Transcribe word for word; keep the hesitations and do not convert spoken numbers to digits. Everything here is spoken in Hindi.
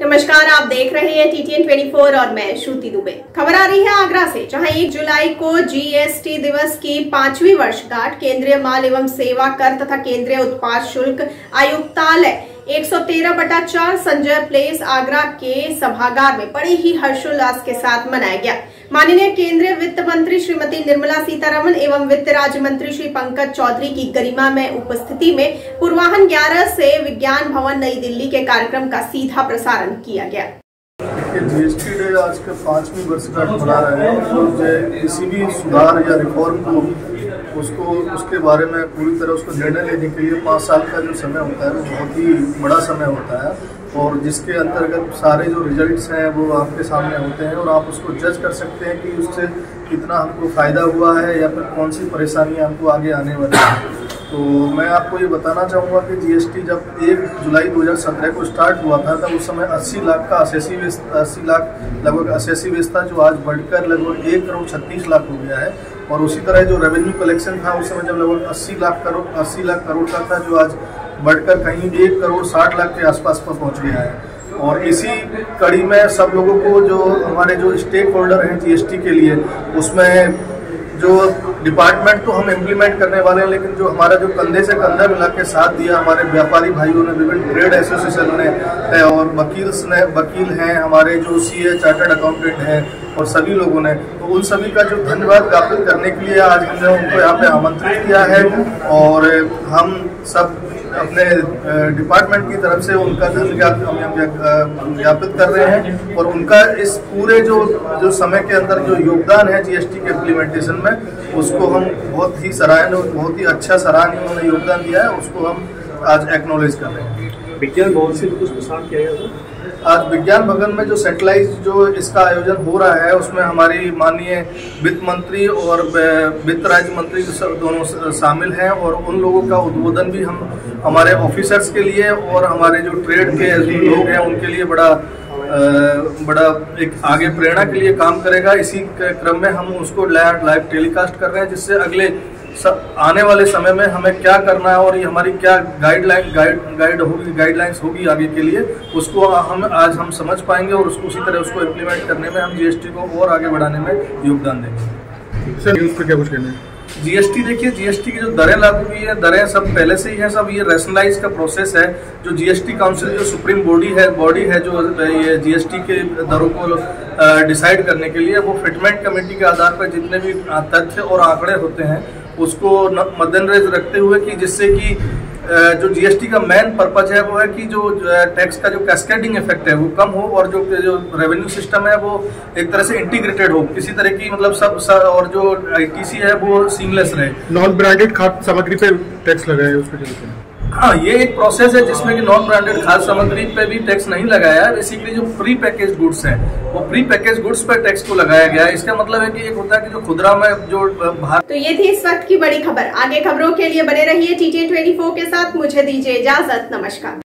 नमस्कार, आप देख रहे हैं टी टी एन चौबीस और मैं श्रुति दुबे। खबर आ रही है आगरा से, जहां एक जुलाई को जी एस टी दिवस की पांचवी वर्षगांठ केंद्रीय माल एवं सेवा कर तथा केंद्रीय उत्पाद शुल्क आयुक्तालय एक सौ तेरह बटा चार संजय प्लेस आगरा के सभागार में बड़े ही हर्षोल्लास के साथ मनाया गया। माननीय केंद्रीय वित्त मंत्री श्रीमती निर्मला सीतारमण एवं वित्त राज्य मंत्री श्री पंकज चौधरी की गरिमा में उपस्थिति में पूर्वाह्न ग्यारह से विज्ञान भवन नई दिल्ली के कार्यक्रम का सीधा प्रसारण किया गया। जी एस टी डे आज के पांचवी वर्षगांठ मना रहे हैं और किसी भी सुधार या रिफॉर्म को उसको उसके बारे में पूरी तरह उसको निर्णय लेने के लिए पाँच साल का जो समय होता है वो बहुत ही बड़ा समय होता है और जिसके अंतर्गत सारे जो रिजल्ट्स हैं वो आपके सामने होते हैं और आप उसको जज कर सकते हैं कि उससे कितना हमको फ़ायदा हुआ है या फिर कौन सी परेशानियाँ हमको आगे आने वाली हैं। तो मैं आपको ये बताना चाहूँगा कि जी एस टी जब एक जुलाई दो हज़ार सत्रह को स्टार्ट हुआ था तब उस समय अस्सी लाख का असेसी अस्सी लाख लगभग असेसी वेस्ट था, जो आज बढ़कर लगभग एक करोड़ छत्तीस लाख हो गया है। और उसी तरह जो रेवेन्यू कलेक्शन था उस समय जब लगभग अस्सी लाख करोड़ अस्सी लाख करोड़ का था, जो आज बढ़कर कहीं एक करोड़ साठ लाख के आसपास पर पहुँच गया है। और इसी कड़ी में सब लोगों को जो हमारे जो स्टेक होल्डर हैं जी एस टी के लिए, उसमें जो डिपार्टमेंट तो हम इम्प्लीमेंट करने वाले हैं, लेकिन जो हमारा जो कंधे से कंधा मिला के साथ दिया हमारे व्यापारी भाइयों ने, विभिन्न ट्रेड एसोसिएशन ने है और वकील ने वकील हैं, हमारे जो सी ए चार्टर्ड अकाउंटेंट हैं और सभी लोगों ने, तो उन सभी का जो धन्यवाद ज्ञापित करने के लिए आज हमने उनको यहाँ पे आमंत्रित किया है और हम सब अपने डिपार्टमेंट की तरफ से उनका धन्यवाद ज्ञापित कर रहे हैं और उनका इस पूरे जो जो समय के अंदर जो योगदान है जी एस टी के इम्प्लीमेंटेशन में, उसको हम बहुत ही सराहनीय बहुत ही अच्छा सराहनीय उन्होंने योगदान दिया है, उसको हम आज एक्नॉलेज कर रहे हैं। विज्ञान भवन से कुछ प्रसार किया गया था आज विज्ञान भवन में जो सेंट्रलाइज जो इसका आयोजन हो रहा है उसमें हमारी माननीय वित्त मंत्री और वित्त राज्य मंत्री दोनों शामिल हैं और उन लोगों का उद्बोधन भी हम हमारे ऑफिसर्स के लिए और हमारे जो ट्रेड के लोग हैं उनके लिए बड़ा बड़ा एक आगे प्रेरणा के लिए काम करेगा। इसी क्रम में हम उसको लाइव टेलीकास्ट कर रहे हैं, जिससे अगले सब आने वाले समय में हमें क्या करना है और ये हमारी क्या गाइडलाइन गाइड गाइड होगी गाइडलाइंस होगी आगे के लिए, उसको हम आज हम समझ पाएंगे और उसको उसी तरह उसको इम्प्लीमेंट करने में हम जी एस टी को और आगे बढ़ाने में योगदान देंगे। सर न्यूज़ पे क्या कुछ कहना है? जी एस टी देखिए, जी एस टी की जो दरें लागू हुई है, दरें सब पहले से ही है, सब ये रैशनलाइज का प्रोसेस है। जो जी एस टी काउंसिल जो सुप्रीम बॉडी है बॉडी है जो ये जी एस टी के दरों को डिसाइड करने के लिए, वो फिटमेंट कमेटी के आधार पर जितने भी तथ्य और आंकड़े होते हैं उसको मद्देनजर रखते हुए कि जिससे कि जो जी एस टी का मेन पर्पज है वो है कि जो टैक्स का जो कैस्केडिंग इफेक्ट है वो कम हो और जो जो रेवेन्यू सिस्टम है वो एक तरह से इंटीग्रेटेड हो, किसी तरह की मतलब सब, सब और जो आई टी सी है वो सीमलेस रहे। नॉन ब्रांडेड खाद्य सामग्री पे टैक्स लगाया है उसके? हाँ, ये एक प्रोसेस है जिसमें कि नॉन ब्रांडेड खाद्य सामग्री पे भी टैक्स नहीं लगाया है। बेसिकली जो प्री पैकेज गुड्स हैं वो प्री पैकेज गुड्स पर टैक्स को लगाया गया है। इसका मतलब है कि एक होता है कि जो खुदरा में जो भार। तो ये थी इस वक्त की बड़ी खबर। आगे खबरों के लिए बने रहिए टी टी एन चौबीस के साथ। मुझे दीजिए इजाजत। नमस्कार।